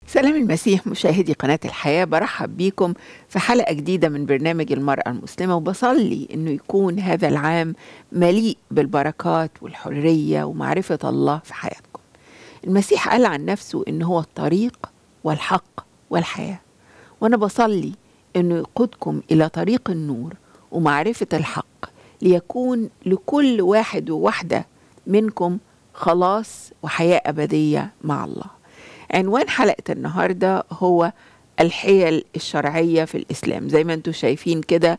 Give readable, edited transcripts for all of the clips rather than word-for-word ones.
سلام المسيح مشاهدي قناة الحياة، برحب بيكم في حلقة جديدة من برنامج المرأة المسلمة، وبصلي أنه يكون هذا العام مليء بالبركات والحرية ومعرفة الله في حياتكم. المسيح قال عن نفسه أنه هو الطريق والحق والحياة، وأنا بصلي أنه يقودكم إلى طريق النور ومعرفة الحق، ليكون لكل واحد وواحدة منكم خلاص وحياة أبدية مع الله. عنوان حلقة النهاردة هو الحيل الشرعية في الإسلام. زي ما انتم شايفين كده،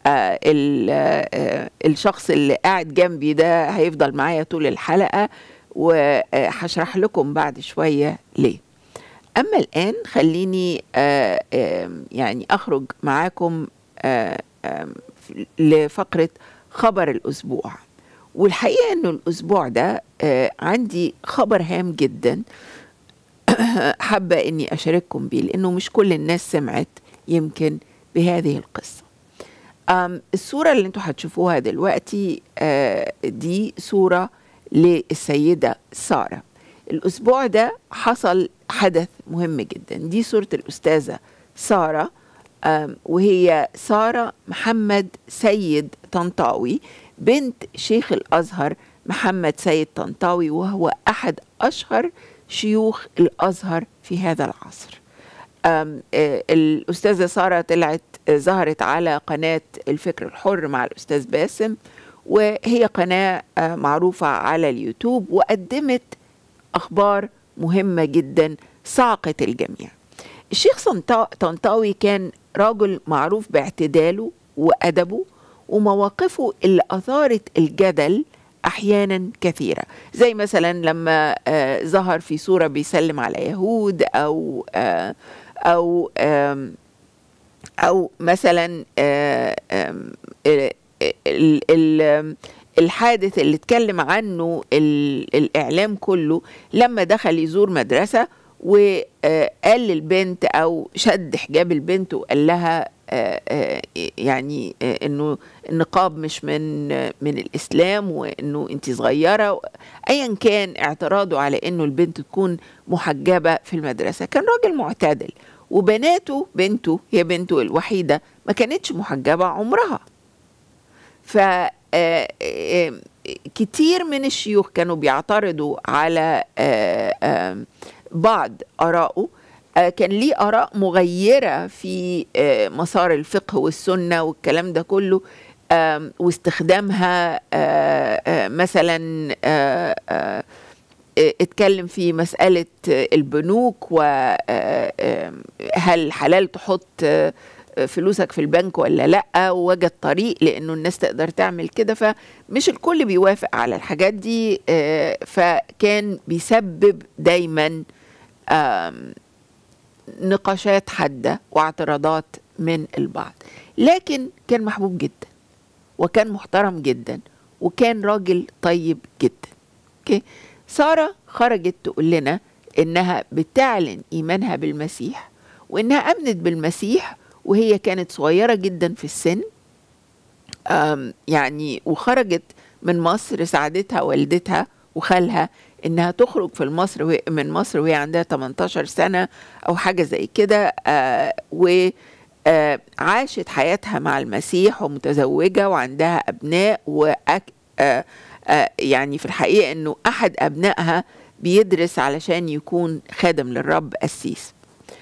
الشخص اللي قاعد جنبي ده هيفضل معايا طول الحلقة، وهشرح لكم بعد شوية ليه. أما الآن خليني يعني أخرج معاكم لفقرة خبر الأسبوع. والحقيقة أنه الأسبوع ده عندي خبر هام جدا حابة أني أشارككم بيه، لأنه مش كل الناس سمعت يمكن بهذه القصة. الصورة اللي انتوا هتشوفوها دلوقتي دي صورة للسيدة سارة. الأسبوع ده حصل حدث مهم جدا. دي صورة الأستاذة سارة، وهي سارة محمد سيد طنطاوي، بنت شيخ الأزهر محمد سيد طنطاوي، وهو أحد أشهر شيوخ الأزهر في هذا العصر. الأستاذة سارة ظهرت على قناة الفكر الحر مع الأستاذ باسم، وهي قناة معروفة على اليوتيوب، وقدمت أخبار مهمة جدا صعقت الجميع. الشيخ طنطاوي كان راجل معروف باعتداله وأدبه ومواقفه اللي أثارت الجدل أحيانا كثيرة، زي مثلا لما ظهر في صورة بيسلم على يهود، أو مثلا الحادث اللي اتكلم عنه الإعلام كله لما دخل يزور مدرسة وقال للبنت أو شد حجاب البنت وقال لها يعني انه النقاب مش من الاسلام، وانه انت صغيره، ايا كان اعتراضه على انه البنت تكون محجبه في المدرسه. كان راجل معتدل، بنته هي بنته الوحيده ما كانتش محجبه عمرها. ف كتير من الشيوخ كانوا بيعترضوا على بعض آرائه. كان ليه آراء مغيرة في مسار الفقه والسنة والكلام ده كله، واستخدامها. مثلا اتكلم في مسألة البنوك، وهل حلال تحط فلوسك في البنك ولا لأ، ووجد طريق لأنه الناس تقدر تعمل كده. فمش الكل بيوافق على الحاجات دي، فكان بيسبب دايما نقاشات حادة واعتراضات من البعض. لكن كان محبوب جدا، وكان محترم جدا، وكان راجل طيب جدا. سارة خرجت تقول لنا إنها بتعلن إيمانها بالمسيح، وإنها أمنت بالمسيح وهي كانت صغيرة جدا في السن، يعني وخرجت من مصر. ساعدتها والدتها وخالها إنها تخرج من مصر وهي عندها 18 سنة أو حاجة زي كده، وعاشت حياتها مع المسيح ومتزوجة وعندها أبناء، يعني في الحقيقة إنه أحد أبنائها بيدرس علشان يكون خادم للرب قسيس.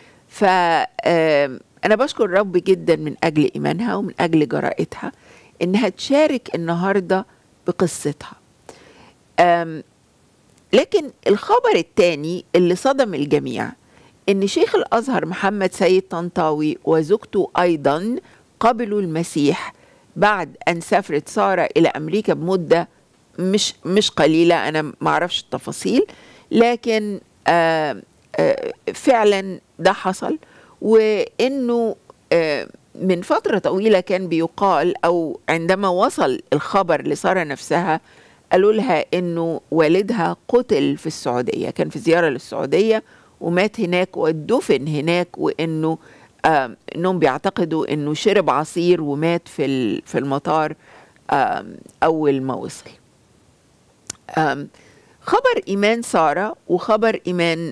فأنا بشكر الرب جدا من أجل إيمانها ومن أجل جرأتها إنها تشارك النهاردة بقصتها. لكن الخبر الثاني اللي صدم الجميع إن شيخ الأزهر محمد سيد طنطاوي وزوجته أيضا قبلوا المسيح بعد أن سافرت سارة إلى أمريكا بمدة مش قليلة. أنا معرفش التفاصيل، لكن فعلا ده حصل. وإنه من فترة طويلة كان بيقال، أو عندما وصل الخبر لسارة نفسها قالوا لها إنه والدها قتل في السعودية، كان في زيارة للسعودية ومات هناك ودفن هناك، وإنه إنهم بيعتقدوا إنه شرب عصير ومات في المطار أول ما وصل. خبر إيمان سارة وخبر إيمان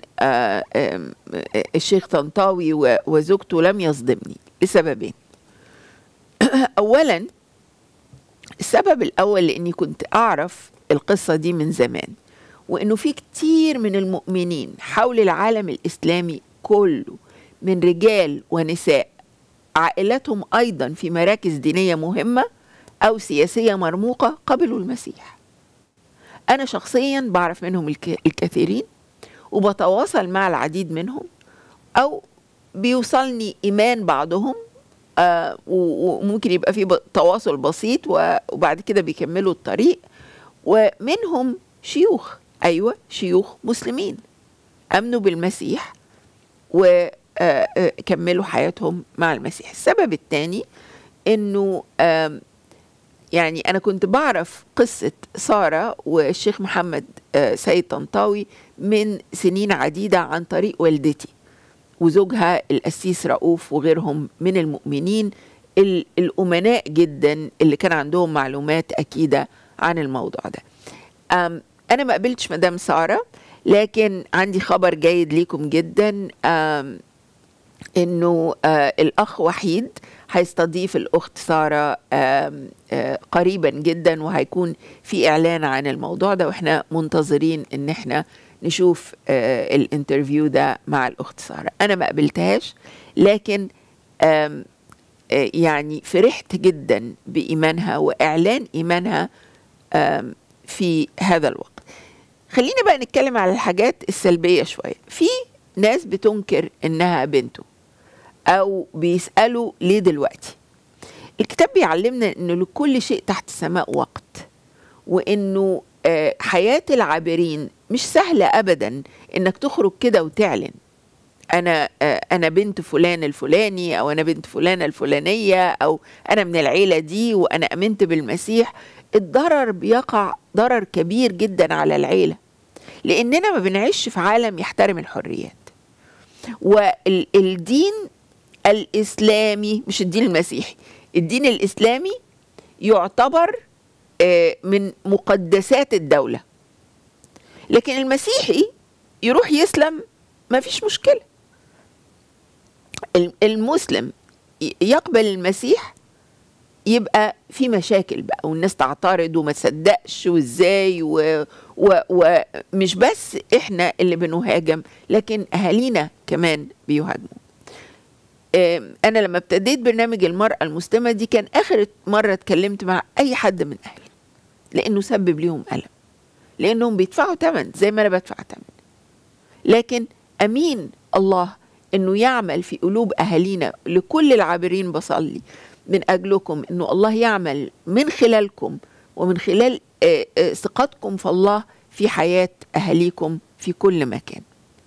الشيخ طنطاوي وزوجته لم يصدمني لسببين. أولا، السبب الأول لأني كنت أعرف القصة دي من زمان، وإنه في كتير من المؤمنين حول العالم الإسلامي كله من رجال ونساء عائلتهم أيضا في مراكز دينية مهمة أو سياسية مرموقة قبلوا المسيح. أنا شخصيا بعرف منهم الكثيرين، وبتواصل مع العديد منهم، أو بيوصلني إيمان بعضهم، وممكن يبقى في تواصل بسيط وبعد كده بيكملوا الطريق. ومنهم شيوخ، أيوة شيوخ مسلمين أمنوا بالمسيح وكملوا حياتهم مع المسيح. السبب الثاني إنه يعني أنا كنت بعرف قصة سارة والشيخ محمد سيد طنطاوي من سنين عديدة عن طريق والدتي وزوجها القسيس رؤوف وغيرهم من المؤمنين الأمناء جدا اللي كان عندهم معلومات أكيدة عن الموضوع ده. أنا ما قابلتش مدام سارة، لكن عندي خبر جيد ليكم جدا، إنه الأخ وحيد هيستضيف الأخت سارة قريبا جدا، وهيكون في إعلان عن الموضوع ده، وإحنا منتظرين إن إحنا نشوف الانترفيو ده مع الأخت سارة. أنا ما قابلتهاش، لكن يعني فرحت جدا بإيمانها وإعلان إيمانها في هذا الوقت. خلينا بقى نتكلم على الحاجات السلبية شوية. في ناس بتنكر إنها بنته، أو بيسألوا ليه دلوقتي. الكتاب بيعلمنا إنه لكل شيء تحت السماء وقت، وإنه حياة العابرين مش سهلة أبدا إنك تخرج كده وتعلن أنا بنت فلان الفلاني، أو أنا بنت فلانة الفلانية، أو أنا من العيلة دي وأنا أمنت بالمسيح. الضرر بيقع ضرر كبير جدا على العيلة، لأننا ما بنعيش في عالم يحترم الحريات. والدين الإسلامي، مش الدين المسيحي، الدين الإسلامي يعتبر من مقدسات الدولة، لكن المسيحي يروح يسلم ما فيش مشكلة. المسلم يقبل المسيح يبقى في مشاكل بقى، والناس تعترض وما تصدقش وازاي، ومش بس احنا اللي بنهاجم، لكن اهالينا كمان بيهاجموا. انا لما ابتديت برنامج المرأة المسلمة دي كان اخر مرة اتكلمت مع اي حد من اهلي، لانه سبب ليهم ألم، لانهم بيدفعوا ثمن زي ما انا بدفع ثمن. لكن امين الله انه يعمل في قلوب اهالينا. لكل العابرين بصلي من أجلكم إنه الله يعمل من خلالكم ومن خلال ثقتكم في الله في حياة أهاليكم في كل مكان.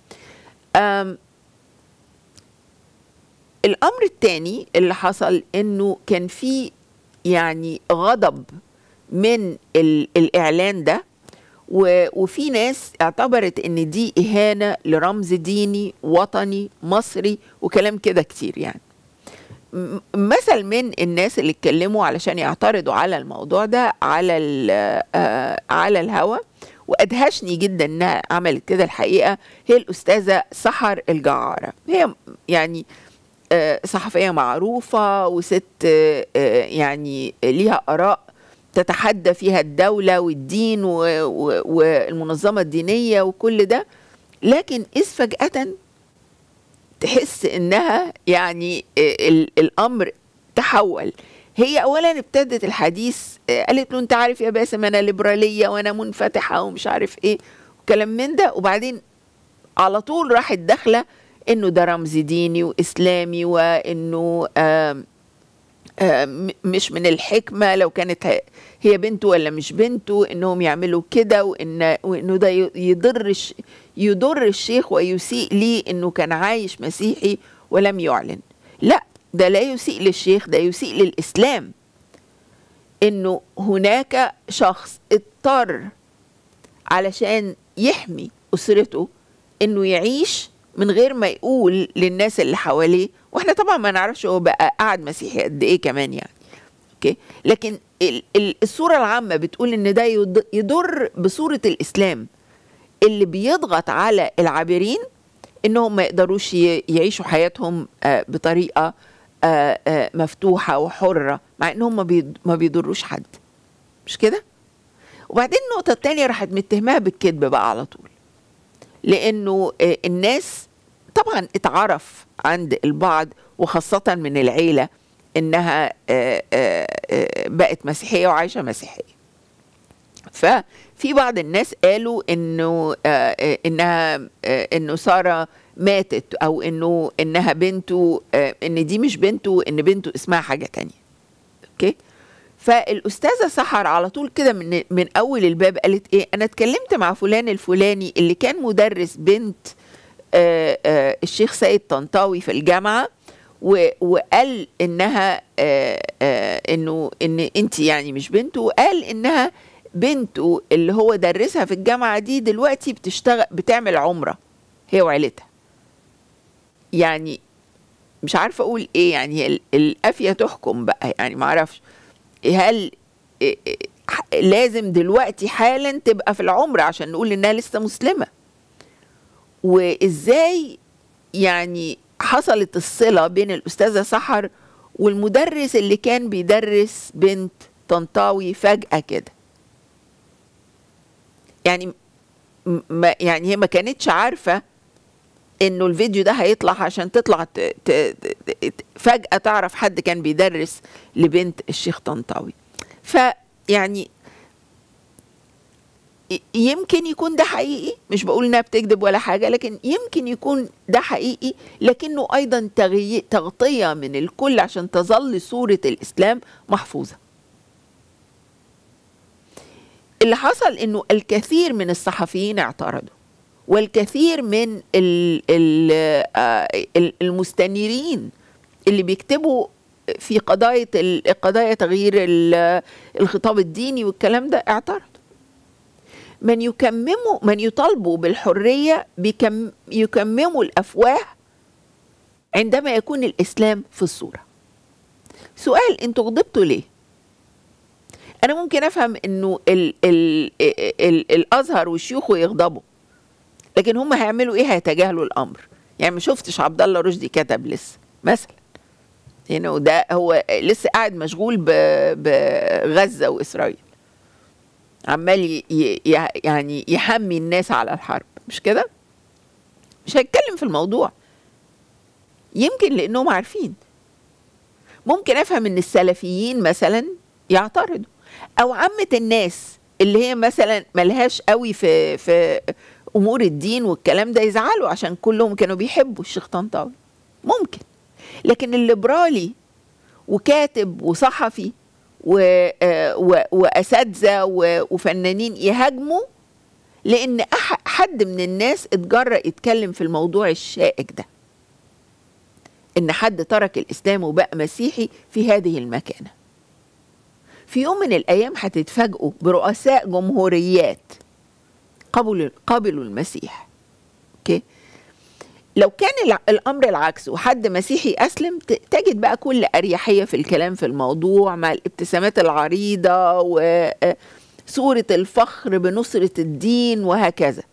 الأمر الثاني اللي حصل إنه كان في يعني غضب من الإعلان ده، وفي ناس اعتبرت إن دي إهانة لرمز ديني وطني مصري وكلام كده كتير. يعني مثل من الناس اللي اتكلموا علشان يعترضوا على الموضوع ده على الهوا، وأدهشني جدا انها عملت كده الحقيقة، هي الأستاذة سحر الجعارة. هي يعني صحفية معروفة وست يعني ليها آراء تتحدى فيها الدولة والدين والمنظمة الدينية وكل ده، لكن إذ فجأة تحس إنها يعني الأمر تحول. هي أولا ابتدت الحديث قالت له أنت عارف يا باسم أنا ليبرالية وأنا منفتحة ومش عارف إيه وكلام من ده، وبعدين على طول راحت داخلة إنه ده رمز ديني وإسلامي، وإنه مش من الحكمة لو كانت هي بنته ولا مش بنته إنهم يعملوا كده، وإنه ده يضر الشيخ ويسيء ليه إنه كان عايش مسيحي ولم يعلن. لا، ده لا يسيء للشيخ، ده يسيء للإسلام. إنه هناك شخص اضطر علشان يحمي أسرته إنه يعيش من غير ما يقول للناس اللي حواليه، واحنا طبعا ما نعرفش هو بقى قاعد مسيحي قد ايه كمان يعني. اوكي، لكن الصورة العامة بتقول ان ده يضر بصورة الإسلام، اللي بيضغط على العابرين انهم ما يقدروش يعيشوا حياتهم بطريقة مفتوحة وحرة، مع انهم ما بيضروش حد، مش كده؟ وبعدين النقطة التانية راحت متهمها بالكذب بقى على طول، لانه الناس طبعا اتعرف عند البعض وخاصة من العيلة انها بقت مسيحية وعايشة مسيحية. ففي بعض الناس قالوا انه سارة ماتت، او انها بنته، ان دي مش بنته، ان بنته اسمها حاجة تانية. اوكي، فالاستاذة سحر على طول كده من اول الباب قالت ايه، انا اتكلمت مع فلان الفلاني اللي كان مدرس بنت الشيخ سيد طنطاوي في الجامعة، وقال انها ان انت يعني مش بنته، وقال انها بنته اللي هو درسها في الجامعة دي دلوقتي بتعمل عمرة هي وعيلتها. يعني مش عارفة اقول ايه، يعني القافية تحكم بقى، يعني معرفش هل لازم دلوقتي حالا تبقى في العمرة عشان نقول انها لسه مسلمة، وازاي يعني حصلت الصلة بين الأستاذة سحر والمدرس اللي كان بيدرس بنت طنطاوي فجأة كده. يعني هي ما كانتش عارفة انه الفيديو ده هيطلع عشان تطلع فجأة تعرف حد كان بيدرس لبنت الشيخ طنطاوي. فيعني يمكن يكون ده حقيقي، مش بقول انها بتكذب ولا حاجة، لكن يمكن يكون ده حقيقي، لكنه ايضا تغطية من الكل عشان تظل صورة الاسلام محفوظة. اللي حصل انه الكثير من الصحفيين اعترضوا، والكثير من المستنيرين اللي بيكتبوا في قضايا تغيير الخطاب الديني والكلام ده اعترضوا. من يطالبوا بالحرية يكمموا الأفواه عندما يكون الإسلام في الصورة. سؤال، انتوا غضبتوا ليه؟ أنا ممكن أفهم إنه الأزهر وشيوخه يغضبوا، لكن هم هيعملوا إيه؟ هيتجاهلوا الأمر. يعني ما شفتش عبد الله رشدي كتب لسه مثلا، يعني ده هو لسه قاعد مشغول بغزة وإسرائيل، عمال يعني يحمي الناس على الحرب، مش كده؟ مش هيتكلم في الموضوع، يمكن لأنهم عارفين. ممكن أفهم إن السلفيين مثلا يعترضوا، أو عامة الناس اللي هي مثلا ملهاش قوي في أمور الدين والكلام ده يزعلوا عشان كلهم كانوا بيحبوا الشيخ طنطاوي، ممكن. لكن الليبرالي وكاتب وصحفي وأساتذة وفنانين يهاجموا لأن حد من الناس اتجرأ يتكلم في الموضوع الشائك ده، إن حد ترك الإسلام وبقى مسيحي في هذه المكانة. في يوم من الأيام هتتفاجئوا برؤساء جمهوريات قبلوا المسيح. أوكي؟ لو كان الأمر العكس وحد مسيحي أسلم، تجد بقى كل أريحية في الكلام في الموضوع، مع الابتسامات العريضة وصورة الفخر بنصرة الدين وهكذا.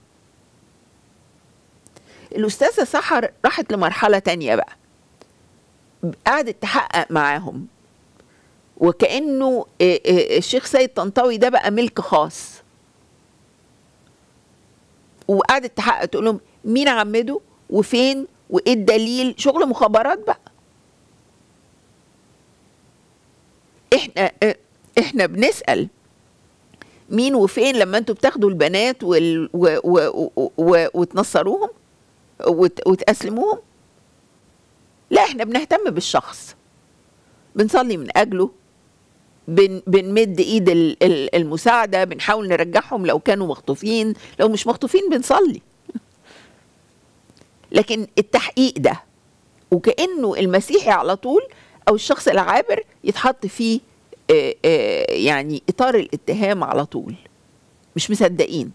الأستاذة سحر راحت لمرحلة تانية بقى، قعدت تحقق معاهم، وكأنه الشيخ سيد طنطاوي ده بقى ملك خاص، وقعدت تحقق تقول لهم مين عمده وفين وايه الدليل، شغل مخابرات بقى. احنا بنسأل مين وفين لما انتوا بتاخدوا البنات وتنصروهم وتأسلموهم؟ لا، احنا بنهتم بالشخص، بنصلي من أجله، بنمد ايد المساعدة، بنحاول نرجعهم لو كانوا مخطوفين، لو مش مخطوفين بنصلي. لكن التحقيق ده وكأنه المسيحي على طول أو الشخص العابر يتحط فيه يعني إطار الاتهام على طول، مش مصدقين.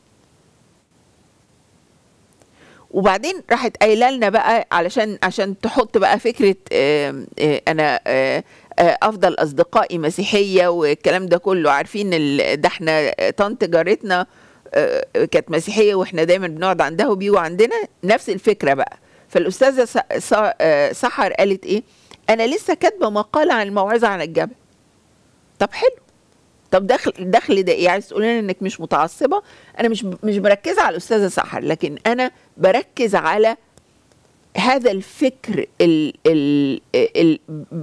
وبعدين راحت قايله لنا بقى عشان تحط بقى فكرة أنا أفضل أصدقائي مسيحية والكلام ده كله. عارفين ده احنا طنط جارتنا كانت مسيحيه واحنا دايما بنقعد عندها وبيجوا عندنا، نفس الفكره بقى. فالاستاذه سحر قالت ايه؟ انا لسه كاتبه مقاله عن الموعظه عن الجبل. طب حلو، طب دخل ده ايه؟ عايز تقول لنا انك مش متعصبه؟ انا مش مركزه على الاستاذه سحر، لكن انا بركز على هذا الفكر ال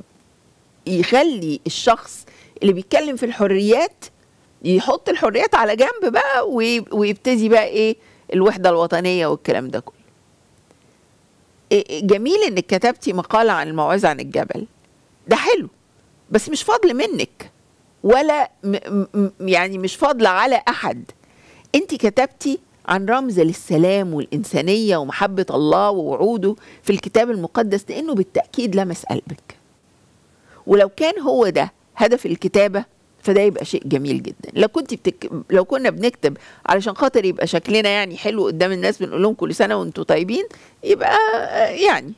يخلي الشخص اللي بيتكلم في الحريات يحط الحريات على جنب بقى، ويبتدي بقى ايه؟ الوحده الوطنيه والكلام ده كله. جميل انك كتبتي مقاله عن الموعظه عن الجبل، ده حلو، بس مش فضل منك ولا يعني مش فضل على احد. انت كتبتي عن رمز للسلام والإنسانية ومحبة الله ووعوده في الكتاب المقدس، لأنه بالتأكيد لمس قلبك. ولو كان هو ده هدف الكتابة فده يبقى شيء جميل جدا. لو كنا بنكتب علشان خاطر يبقى شكلنا يعني حلو قدام الناس، بنقول لهم كل سنة وانتم طيبين، يبقى يعني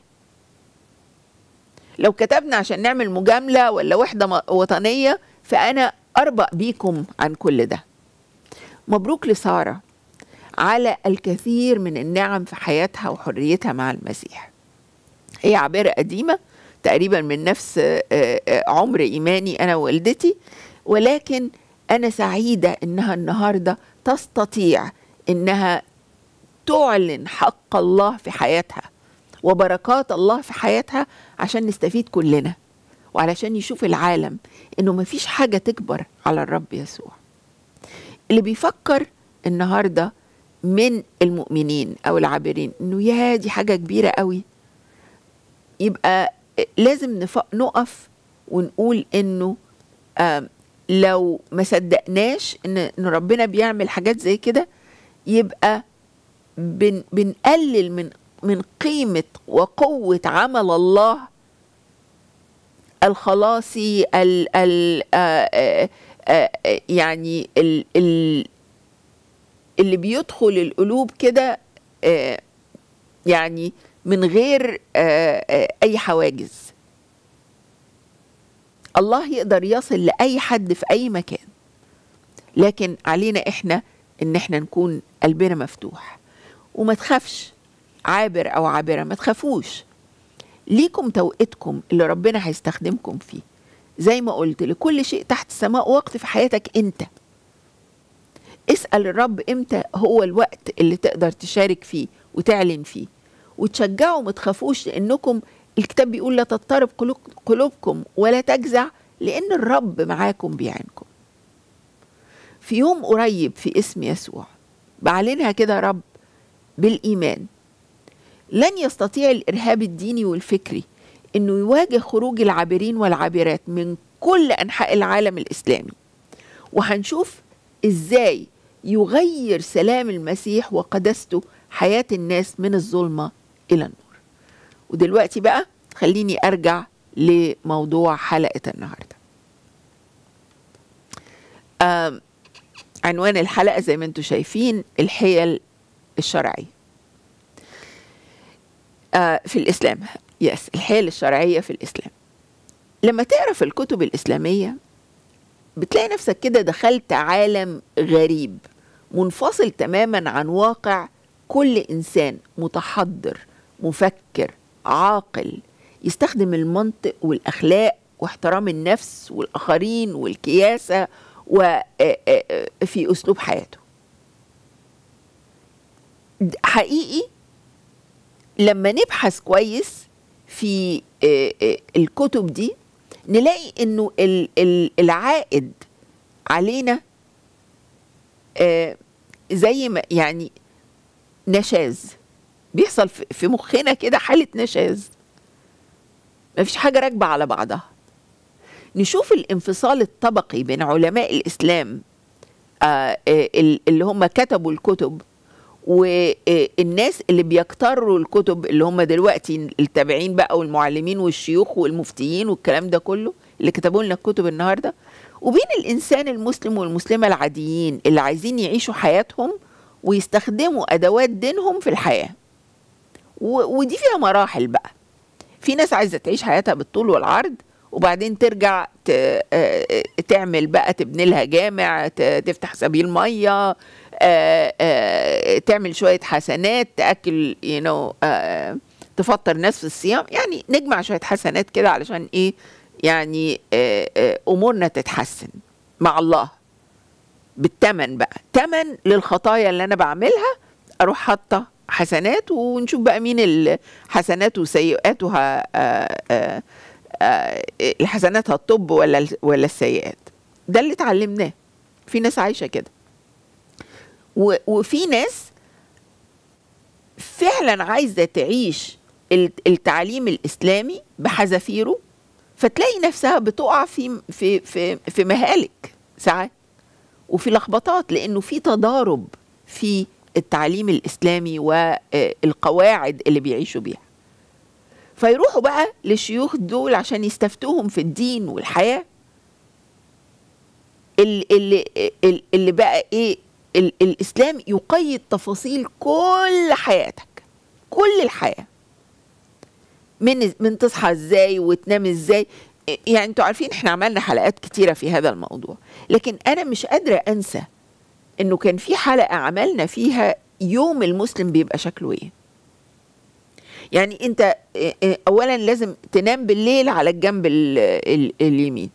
لو كتبنا عشان نعمل مجاملة ولا وحدة وطنية فأنا أربأ بيكم عن كل ده. مبروك لسارة على الكثير من النعم في حياتها وحريتها مع المسيح. هي عابرة قديمة تقريبا من نفس عمر إيماني أنا ووالدتي، ولكن أنا سعيدة إنها النهاردة تستطيع إنها تعلن حق الله في حياتها وبركات الله في حياتها عشان نستفيد كلنا، وعلشان يشوف العالم إنه مفيش حاجة تكبر على الرب يسوع. اللي بيفكر النهاردة من المؤمنين أو العابرين إنه يا دي حاجة كبيرة قوي، يبقى لازم نقف ونقول إنه لو ما صدقناش إن ربنا بيعمل حاجات زي كده، يبقى بنقلل من قيمة وقوة عمل الله الخلاصي يعني اللي بيدخل القلوب كده يعني من غير أي حواجز. الله يقدر يصل لأي حد في أي مكان، لكن علينا إحنا إن إحنا نكون قلبنا مفتوح. وما تخافش عابر أو عابرة، ما تخافوش، ليكم توقيتكم اللي ربنا هيستخدمكم فيه. زي ما قلت، لكل شيء تحت السماء وقت في حياتك أنت. اسأل الرب إمتى هو الوقت اللي تقدر تشارك فيه وتعلن فيه، وتشجعوا. ما تخافوش، لأنكم الكتاب بيقول لا تضطرب قلوبكم ولا تجزع، لأن الرب معاكم بيعينكم. في يوم قريب في اسم يسوع بعلنها كده رب بالإيمان، لن يستطيع الإرهاب الديني والفكري إنه يواجه خروج العابرين والعابرات من كل أنحاء العالم الإسلامي. وهنشوف إزاي يغير سلام المسيح وقدسته حياة الناس من الظلمة إلى النور. ودلوقتي بقى خليني أرجع لموضوع حلقة النهاردة. عنوان الحلقة زي ما انتم شايفين، الحيل الشرعية في الإسلام. الحيل الشرعية في الإسلام. لما تقرأ في الكتب الإسلامية بتلاقي نفسك كده دخلت عالم غريب منفصل تماما عن واقع كل إنسان متحضر مفكر عاقل، يستخدم المنطق والأخلاق واحترام النفس والآخرين والكياسة وفي أسلوب حياته. حقيقي لما نبحث كويس في الكتب دي نلاقي انه العائد علينا زي ما يعني نشاز بيحصل في مخنا كده، حالة نشاز، مفيش حاجة راكبة على بعضها. نشوف الانفصال الطبقي بين علماء الإسلام اللي هم كتبوا الكتب والناس اللي بيكتروا الكتب، اللي هم دلوقتي التابعين بقى والمعلمين والشيوخ والمفتيين والكلام ده كله اللي كتبوا لنا الكتب النهارده، وبين الإنسان المسلم والمسلمة العاديين اللي عايزين يعيشوا حياتهم ويستخدموا أدوات دينهم في الحياة. ودي فيها مراحل بقى. في ناس عايزة تعيش حياتها بالطول والعرض، وبعدين ترجع تعمل بقى، تبني لها جامع، تفتح سبيل مية، تعمل شوية حسنات، تأكل تفطر ناس في الصيام، يعني نجمع شوية حسنات كده علشان ايه؟ يعني امورنا تتحسن مع الله بالتمن بقى، تمن للخطايا اللي انا بعملها، اروح حاطه حسنات ونشوف بقى مين الحسنات وسيئاتها، الحسنات هتطب ولا السيئات. ده اللي اتعلمناه. في ناس عايشه كده، وفي ناس فعلا عايزه تعيش التعليم الاسلامي بحذافيره، فتلاقي نفسها بتقع في مهالك ساعات وفي لخبطات، لانه في تضارب في التعليم الاسلامي والقواعد اللي بيعيشوا بيها. فيروحوا بقى للشيوخ دول عشان يستفتوهم في الدين والحياه، اللي بقى ايه؟ الاسلام يقيد تفاصيل كل حياتك، كل الحياه، من تصحى ازاي وتنام ازاي. يعني انتوا عارفين احنا عملنا حلقات كتيره في هذا الموضوع، لكن انا مش قادره انسى انه كان في حلقه عملنا فيها يوم المسلم بيبقى شكله ايه. يعني انت اولا لازم تنام بالليل على الجنب اليمين،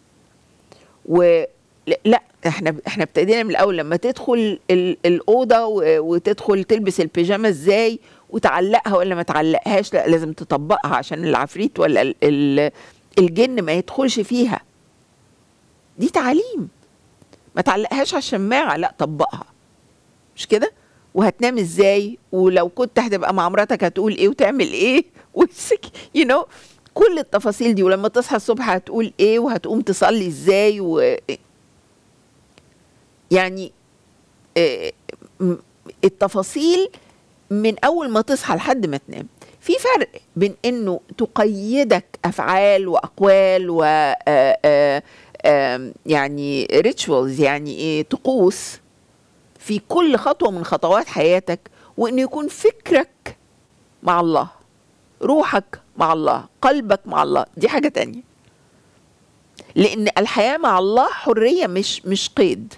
لا احنا ابتدينا من الاول، لما تدخل الاوضه وتدخل تلبس البيجامه ازاي وتعلقها ولا ما تعلقهاش، لا لازم تطبقها عشان العفريت ولا الجن ما يدخلش فيها. دي تعليم. ما تعلقهاش على الشماعه، لا طبقها، مش كده؟ وهتنام ازاي، ولو كنت هتبقى مع مراتك هتقول ايه وتعمل ايه كل التفاصيل دي. ولما تصحى الصبح هتقول ايه، وهتقوم تصلي ازاي، يعني التفاصيل من اول ما تصحى لحد ما تنام. في فرق بين انه تقيدك افعال واقوال و يعني ريتشوالز، يعني ايه، طقوس في كل خطوه من خطوات حياتك، وانه يكون فكرك مع الله، روحك مع الله، قلبك مع الله. دي حاجه تانية، لان الحياه مع الله حريه مش قيد.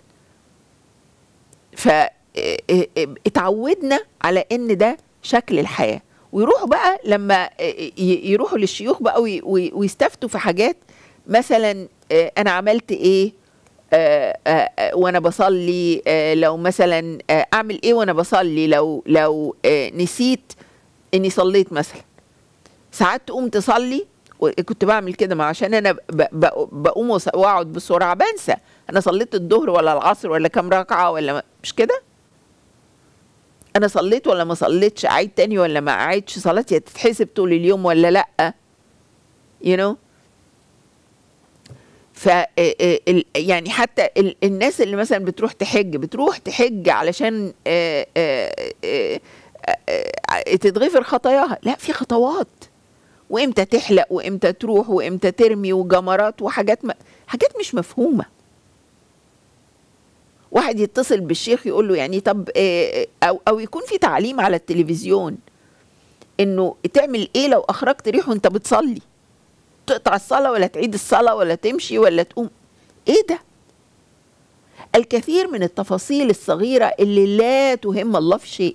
فاتعودنا على ان ده شكل الحياه. ويروحوا بقى لما يروحوا للشيوخ بقى ويستفتوا في حاجات، مثلا انا عملت ايه وانا بصلي، لو مثلا اعمل ايه وانا بصلي، لو نسيت اني صليت مثلا. ساعات تقوم تصلي، وكنت بعمل كده، ما عشان انا بقوم واقعد بسرعه بنسى انا صليت الظهر ولا العصر ولا كام ركعه، ولا مش كده، انا صليت ولا ما صليتش، اعيد تاني ولا ما اعيدش، صلاتي تتحسب طول اليوم ولا لا، يعني حتى الناس اللي مثلا بتروح تحج علشان تتغفر خطاياها. لا، في خطوات، وامتى تحلق وامتى تروح وامتى ترمي، وجمرات وحاجات حاجات مش مفهومه. واحد يتصل بالشيخ يقول له يعني طب او يكون في تعليم على التلفزيون انه تعمل ايه لو اخرجت ريح وانت بتصلي، تقطع الصلاه ولا تعيد الصلاه ولا تمشي ولا تقوم. ايه ده؟ الكثير من التفاصيل الصغيره اللي لا تهم الله في شيء،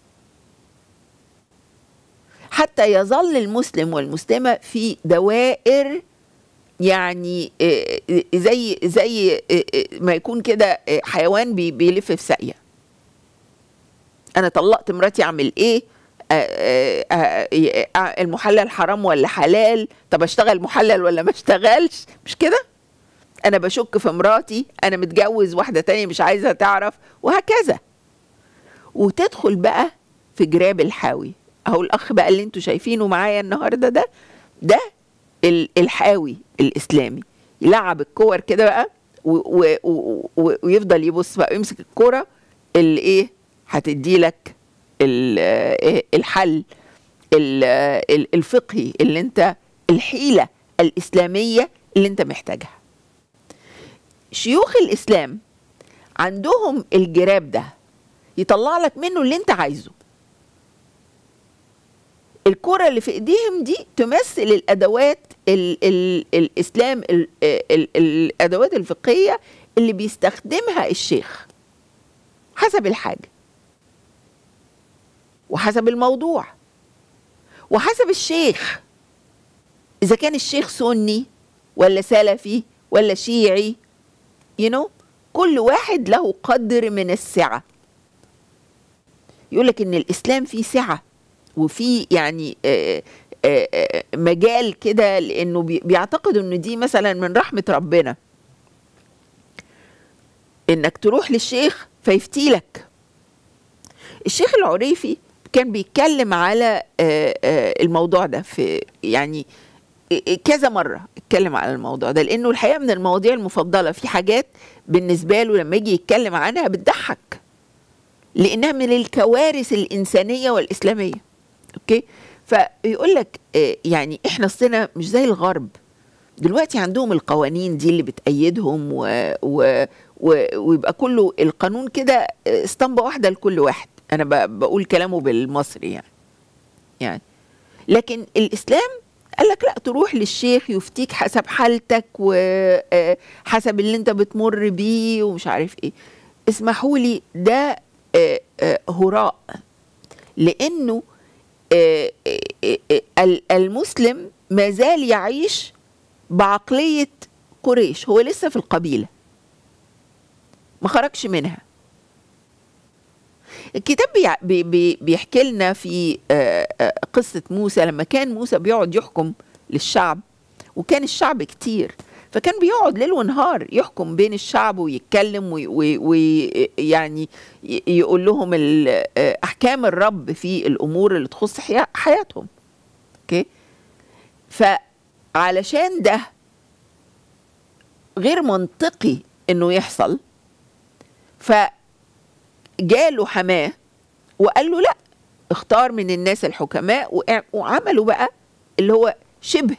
حتى يظل المسلم والمسلمه في دوائر، يعني زي ما يكون كده حيوان بيلف في ساقيه. انا طلقت مراتي اعمل ايه؟ المحلل حرام ولا حلال؟ طب اشتغل محلل ولا ما اشتغلش؟ مش كده؟ انا بشك في مراتي، انا متجوز واحده تانية مش عايزه تعرف، وهكذا. وتدخل بقى في جراب الحاوي. اهو الاخ بقى اللي انتوا شايفينه معايا النهارده ده الحاوي الاسلامي، يلعب الكور كده بقى ويفضل يبص بقى، يمسك الكوره اللي ايه هتدي لك الحل الفقهي اللي انت، الحيله الاسلاميه اللي انت محتاجها. شيوخ الاسلام عندهم الجراب ده يطلع لك منه اللي انت عايزه. الكرة اللي في ايديهم دي تمثل الادوات الاسلام، الادوات الفقهيه اللي بيستخدمها الشيخ حسب الحاجة وحسب الموضوع وحسب الشيخ، إذا كان الشيخ سني ولا سلفي ولا شيعي، كل واحد له قدر من السعة. يقولك إن الإسلام فيه سعة وفي يعني مجال كده، لأنه بيعتقدوا إن دي مثلا من رحمة ربنا إنك تروح للشيخ فيفتيلك. الشيخ العريفي كان بيتكلم على الموضوع ده في يعني كذا مرة اتكلم على الموضوع ده، لأنه الحقيقة من المواضيع المفضلة. في حاجات بالنسبة له لما يجي يتكلم عنها بتضحك، لأنها من الكوارث الإنسانية والإسلامية. أوكي، فيقول لك يعني إحنا أصلنا مش زي الغرب دلوقتي، عندهم القوانين دي اللي بتأيدهم ويبقى كله القانون كده اسطمبة واحدة لكل واحد. أنا بقول كلامه بالمصري يعني لكن الإسلام قال لك لا، تروح للشيخ يفتيك حسب حالتك وحسب اللي انت بتمر بيه ومش عارف ايه. اسمحوا لي، ده هراء، لأنه المسلم ما زال يعيش بعقلية قريش، هو لسه في القبيلة ما خرجش منها. الكتاب بيحكي لنا في قصة موسى، لما كان موسى بيقعد يحكم للشعب وكان الشعب كتير، فكان بيقعد ليل ونهار يحكم بين الشعب ويتكلم ويعني يقول لهم أحكام الرب في الأمور اللي تخص حياتهم. اوكي، فعلشان ده غير منطقي انه يحصل، فجاله حماه وقال له لا، اختار من الناس الحكماء، وعملوا بقى اللي هو شبه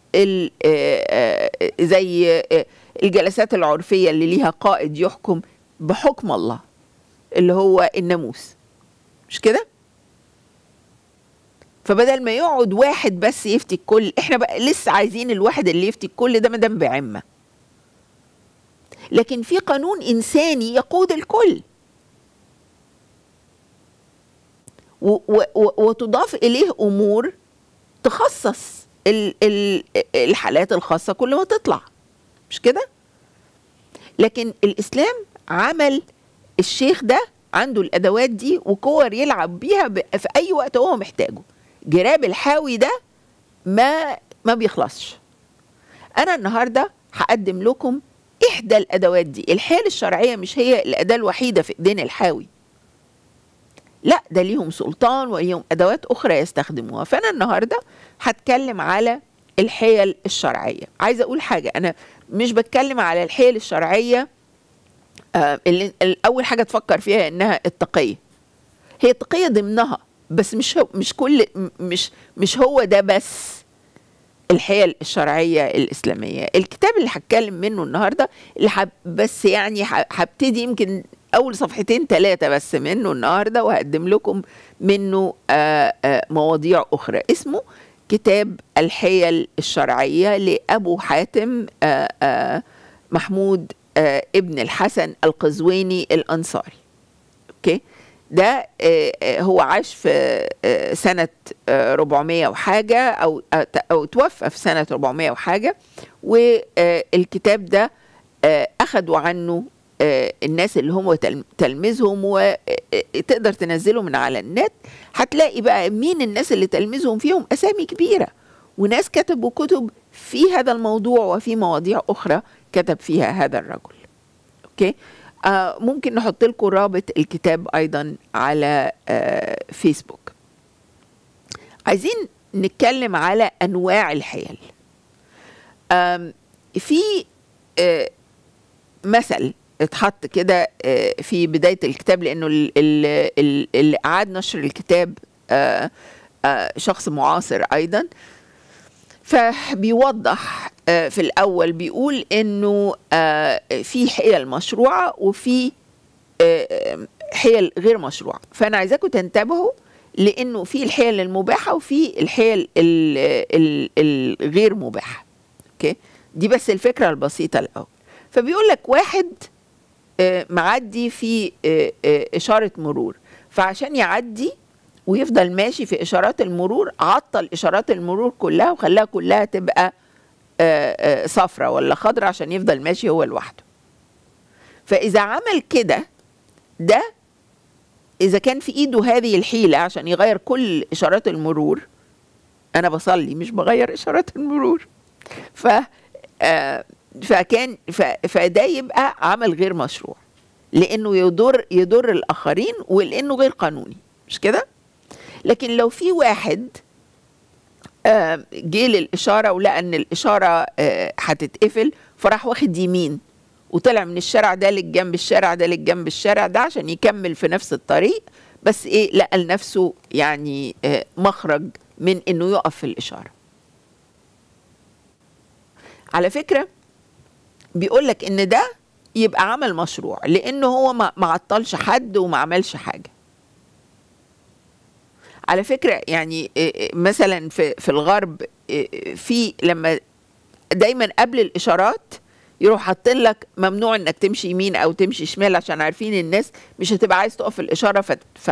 زي الجلسات العرفية اللي ليها قائد يحكم بحكم الله اللي هو الناموس، مش كده؟ فبدل ما يقعد واحد بس يفتي الكل، احنا بقى لسه عايزين الواحد اللي يفتي الكل ده مدام بعمة، لكن في قانون إنساني يقود الكل، وتضاف إليه أمور تخصص الحالات الخاصة كل ما تطلع، مش كده؟ لكن الإسلام عمل الشيخ ده عنده الأدوات دي وكور يلعب بيها في أي وقت هو محتاجه. جراب الحاوي ده ما بيخلصش. أنا النهاردة هقدم لكم إحدى الأدوات دي. الحيل الشرعية مش هي الأداة الوحيدة في إيدين الحاوي، لا، ده ليهم سلطان وليهم أدوات أخرى يستخدموها. فأنا النهاردة هتكلم على الحيل الشرعية. عايزة أقول حاجة، أنا مش بتكلم على الحيل الشرعية اللي أول حاجة تفكر فيها إنها التقية. هي التقية ضمنها، بس مش هو ده بس الحيل الشرعية الإسلامية. الكتاب اللي هتكلم منه النهاردة اللي بس يعني هبتدي يمكن أول صفحتين 3 بس منه النهاردة، وهقدم لكم منه مواضيع أخرى. اسمه كتاب الحيل الشرعية لأبو حاتم محمود ابن الحسن القزويني الأنصاري. أوكي، ده هو عاش في سنة 400 وحاجة أو توفى في سنة 400 وحاجة. والكتاب ده أخدوا عنه الناس اللي هم تلميذهم، وتقدر تنزله من على النت. هتلاقي بقى مين الناس اللي تلميذهم، فيهم أسامي كبيرة وناس كتبوا كتب في هذا الموضوع وفي مواضيع أخرى كتب فيها هذا الرجل. أوكي، ممكن نحط لكم رابط الكتاب أيضا على فيسبوك. عايزين نتكلم على أنواع الحيل. في مثل اتحط كده في بداية الكتاب، لأنه اللي أعاد نشر الكتاب شخص معاصر أيضا، فبيوضح في الأول بيقول إنه في حيل مشروعة وفي حيل غير مشروعة. فأنا عايزاكم تنتبهوا، لأنه في الحيل المباحة وفي الحيل الغير مباحة. أوكي، دي بس الفكرة البسيطة الأول. فبيقول لك واحد معدي في إشارة مرور، فعشان يعدي ويفضل ماشي في إشارات المرور عطل إشارات المرور كلها وخلاها كلها تبقى صفرة ولا خضرة عشان يفضل ماشي هو لوحده. فإذا عمل كده، ده إذا كان في إيده هذه الحيلة عشان يغير كل إشارات المرور، أنا بصلي مش بغير إشارات المرور، فده يبقى عمل غير مشروع، لأنه يضر الآخرين ولأنه غير قانوني، مش كده؟ لكن لو في واحد جه للإشارة ولقى إن الإشارة هتتقفل، فراح واخد يمين وطلع من الشارع ده للجنب الشارع ده للجنب الشارع ده عشان يكمل في نفس الطريق، بس لقى لنفسه يعني مخرج من إنه يقف في الإشارة. على فكرة بيقولك إن ده يبقى عمل مشروع، لأنه هو ما عطلش حد وما عملش حاجة. على فكرة يعني مثلا في الغرب، في لما دايما قبل الإشارات يروح حاطين لك ممنوع انك تمشي يمين او تمشي شمال، عشان عارفين الناس مش هتبقى عايز تقف في الإشارة،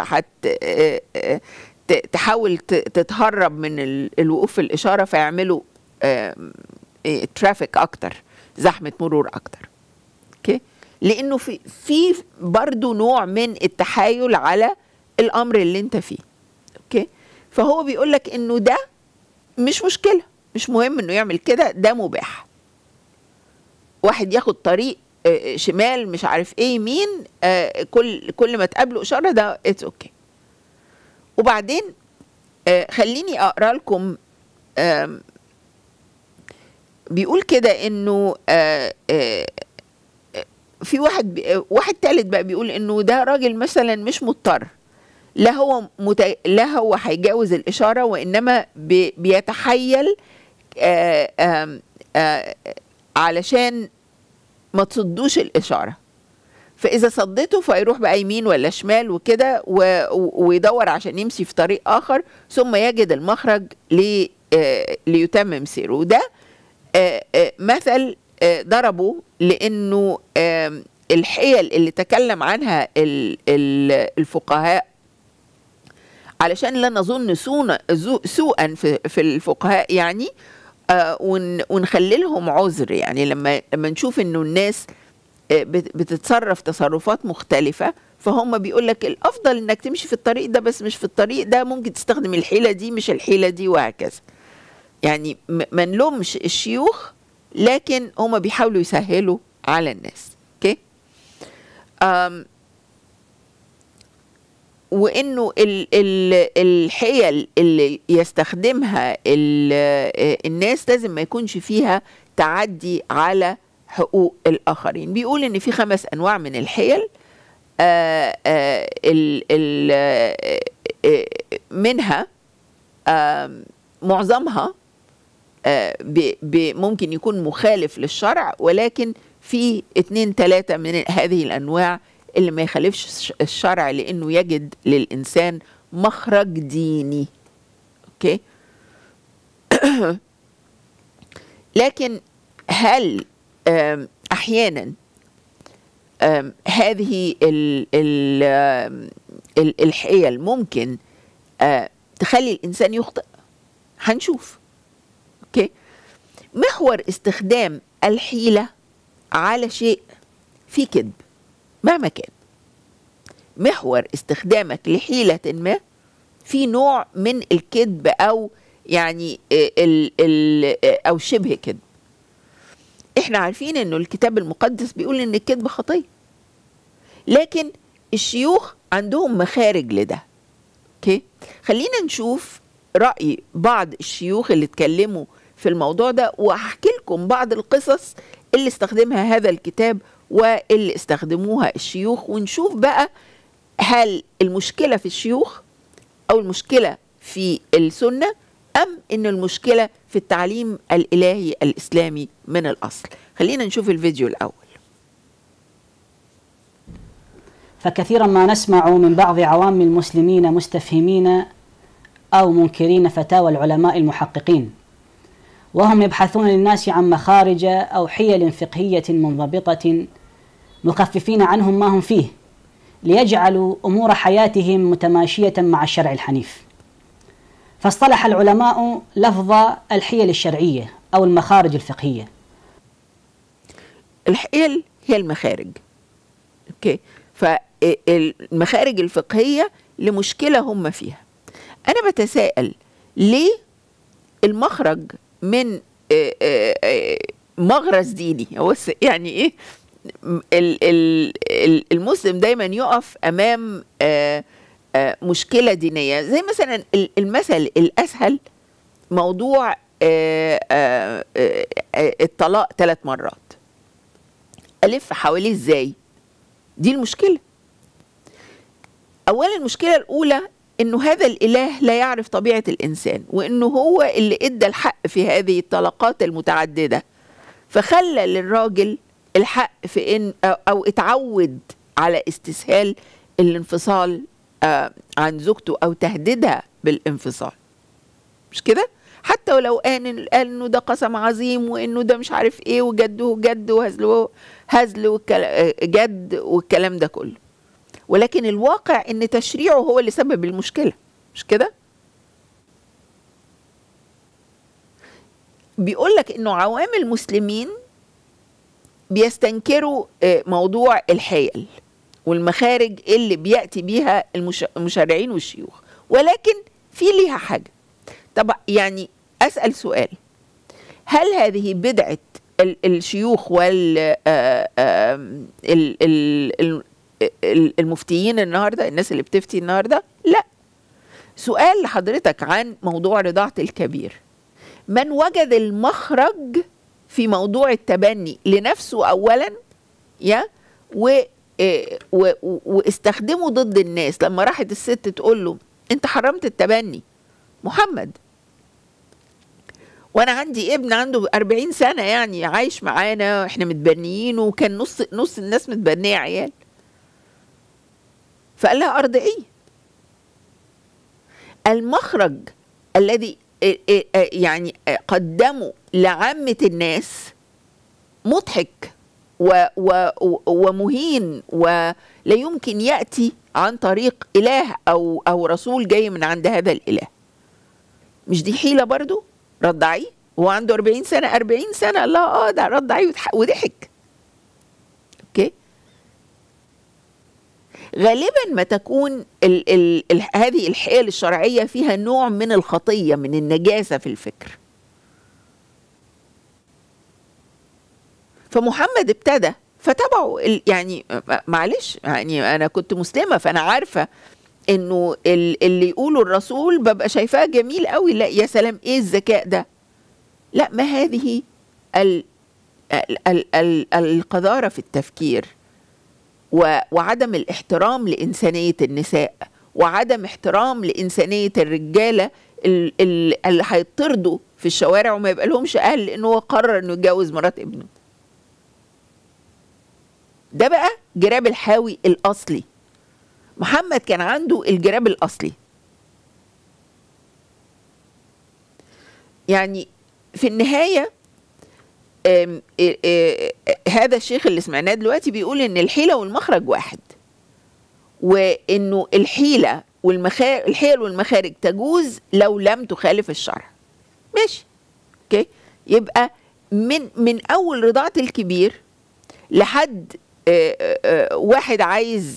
تحاول تتهرب من الوقوف في الإشارة، فيعملوا ترافيك اكتر، زحمة مرور اكتر. اوكي، لانه في برضو نوع من التحايل على الامر اللي انت فيه. اوكي، فهو بيقول لك انه ده مش مشكلة، مش مهم انه يعمل كده، ده مباح. واحد ياخد طريق شمال مش عارف ايه يمين، كل ما تقابله اشارة ده اتس اوكي. وبعدين خليني اقرا لكم، بيقول كده انه في واحد تالت بقى بيقول انه ده راجل مثلا مش مضطر، لا هو هيجاوز الإشارة، وإنما بيتحيل علشان ما تصدوش الإشارة، فإذا صدته فيروح بقى يمين ولا شمال وكده، ويدور عشان يمشي في طريق آخر، ثم يجد المخرج ليتمم سيره. وده مثل ضربه لأنه الحيل اللي تكلم عنها الفقهاء، علشان لا نظن سوءا في الفقهاء يعني، ونخللهم عذر، يعني لما نشوف انه الناس بتتصرف تصرفات مختلفة، فهم بيقول لك الافضل انك تمشي في الطريق ده، بس مش في الطريق ده، ممكن تستخدم الحيلة دي مش الحيلة دي، وهكذا. يعني ما نلومش الشيوخ، لكن هم بيحاولوا يسهلوا على الناس. اوكي، وانه الحيل اللي يستخدمها الناس لازم ما يكونش فيها تعدي على حقوق الاخرين. بيقول ان في 5 انواع من الحيل، منها معظمها ممكن يكون مخالف للشرع، ولكن في 2-3 من هذه الانواع اللي ما يخالفش الشرع، لأنه يجد للإنسان مخرج ديني. أوكي، لكن هل أحيانا هذه الحيل ممكن تخلي الإنسان يخطئ؟ هنشوف. أوكي، محور استخدام الحيلة على شيء فيه كذب مهما كان، محور استخدامك لحيلة ما في نوع من الكذب، أو يعني أو شبه كذب. احنا عارفين انه الكتاب المقدس بيقول ان الكذب خطية، لكن الشيوخ عندهم مخارج لده. اوكي، خلينا نشوف رأي بعض الشيوخ اللي اتكلموا في الموضوع ده، وهحكي لكم بعض القصص اللي استخدمها هذا الكتاب واللي استخدموها الشيوخ، ونشوف بقى هل المشكلة في الشيوخ أو المشكلة في السنة، أم إن المشكلة في التعليم الإلهي الإسلامي من الأصل. خلينا نشوف الفيديو الأول. فكثيرا ما نسمع من بعض عوام المسلمين مستفهمين أو منكرين فتاوى العلماء المحققين، وهم يبحثون للناس عن مخارج أو حيل فقهية منضبطة مخففين عنهم ما هم فيه ليجعلوا أمور حياتهم متماشية مع الشرع الحنيف. فاصطلح العلماء لفظ الحيل الشرعية أو المخارج الفقهية. الحيل هي المخارج، اوكي، فالمخارج الفقهية لمشكلة هم فيها. أنا بتساءل ليه المخرج من مغرز ديني، يعني إيه المسلم دايما يقف أمام مشكلة دينية، زي مثلا المثل الأسهل موضوع الطلاق 3 مرات، ألف حواليه إزاي؟ دي المشكلة. أولا المشكلة الأولى إنه هذا الإله لا يعرف طبيعة الإنسان، وإنه هو اللي إدى الحق في هذه الطلاقات المتعددة، فخلى للراجل الحق في إن أو اتعود على استسهال الانفصال عن زوجته أو تهديدها بالانفصال، مش كده؟ حتى ولو قال إنه ده قسم عظيم، وإنه ده مش عارف إيه، وجده جد، وهزله هزل جد، والكلام ده كله. ولكن الواقع إن تشريعه هو اللي سبب المشكلة، مش كده؟ بيقول لك إنه عوام المسلمين بيستنكروا موضوع الحيل والمخارج اللي بيأتي بيها المشرعين والشيوخ، ولكن في ليها حاجة. طب يعني أسأل سؤال، هل هذه بدعة الشيوخ والمفتيين النهاردة، الناس اللي بتفتي النهاردة؟ لا. سؤال لحضرتك عن موضوع رضاعة الكبير، من وجد المخرج في موضوع التبني لنفسه أولا واستخدمه ضد الناس، لما راحت الست تقول له انت حرمت التبني محمد، وانا عندي ابن عنده 40 سنة يعني عايش معانا، احنا متبنيين، وكان نص الناس متبنية عيال، فقال لها ارضعيه. المخرج الذي يعني قدمه لعامة الناس مضحك ومهين، ولا يمكن يأتي عن طريق إله أو رسول جاي من عند هذا الإله. مش دي حيلة برضو؟ رضعيه وهو عنده 40 سنة، 40 سنة، الله ده رضعيه وضحك. اوكي، غالبا ما تكون هذه الحيل الشرعية فيها نوع من الخطية، من النجاسة في الفكر. فمحمد ابتدى فتبعوا يعني معلش، يعني أنا كنت مسلمة فأنا عارفة إنه اللي يقوله الرسول ببقى شايفاه جميل قوي، لا يا سلام إيه الذكاء ده، لا، ما هذه القذارة في التفكير، وعدم الاحترام لإنسانية النساء، وعدم احترام لإنسانية الرجالة اللي هيطردوا في الشوارع وما يبقى لهمش أهل لأنه هو قرر إنه يتجوز مرات ابنه. ده بقى جراب الحاوي الأصلي. محمد كان عنده الجراب الأصلي. يعني في النهاية هذا الشيخ اللي سمعناه دلوقتي بيقول إن الحيلة والمخرج واحد، وإنه الحيل والمخارج تجوز لو لم تخالف الشرع. ماشي، اوكي، يبقى من أول رضاعة الكبير لحد واحد عايز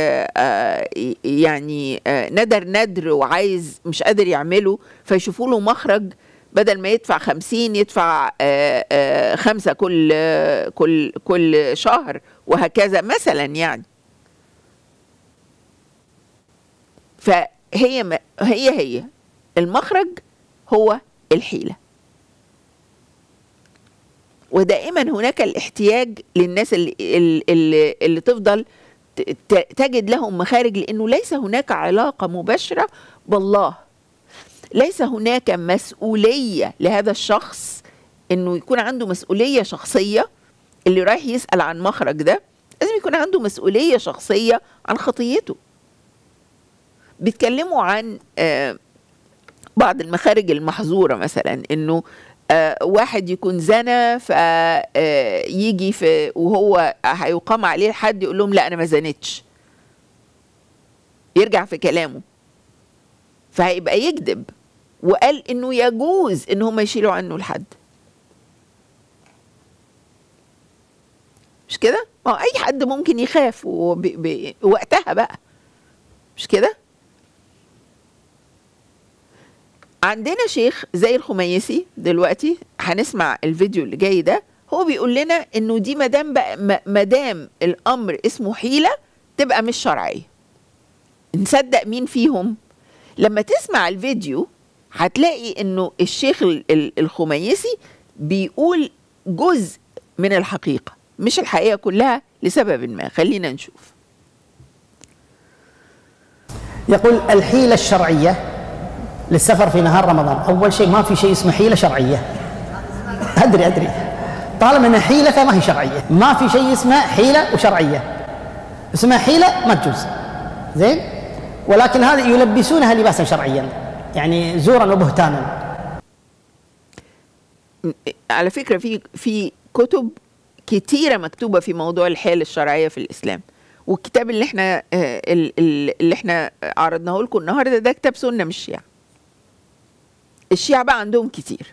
يعني ندر وعايز مش قادر يعمله، فيشوفوا له مخرج، بدل ما يدفع 50 يدفع 5 كل شهر، وهكذا مثلا يعني. فهي المخرج هو الحيلة، ودائما هناك الاحتياج للناس اللي تفضل تجد لهم مخارج، لأنه ليس هناك علاقة مباشرة بالله، ليس هناك مسؤولية لهذا الشخص إنه يكون عنده مسؤولية شخصية. اللي رايح يسأل عن مخرج ده لازم يكون عنده مسؤولية شخصية عن خطيته. بيتكلموا عن بعض المخارج المحظورة، مثلا إنه واحد يكون زنى فيجي في وهو هيقام عليه الحد يقول لهم لا انا ما زنتش، يرجع في كلامه، فهيبقى يكذب وقال انه يجوز ان هم يشيلوا عنه الحد. مش كده؟ ما هو اي حد ممكن يخاف وقتها بقى، مش كده؟ عندنا شيخ زي الخميسي دلوقتي هنسمع الفيديو اللي جاي ده، هو بيقول لنا انه دي مدام الامر اسمه حيلة تبقى مش شرعية. نصدق مين فيهم؟ لما تسمع الفيديو هتلاقي انه الشيخ الخميسي بيقول جزء من الحقيقة مش الحقيقة كلها لسبب ما. خلينا نشوف. يقول الحيلة الشرعية للسفر في نهار رمضان. أول شيء ما في شيء اسمه حيلة شرعية. أدري طالما أنها حيلة فما هي شرعية. ما في شيء اسمه حيلة وشرعية. اسمها حيلة ما تجوز، زين، ولكن هذا يلبسونها لباسا شرعيا، يعني زورا وبهتانا. على فكرة في كتب كتيرة مكتوبة في موضوع الحيل الشرعية في الإسلام، والكتاب اللي احنا عرضناه لكم النهارده ده كتاب سنة مش شيعة. الشيعة بقى عندهم كتير.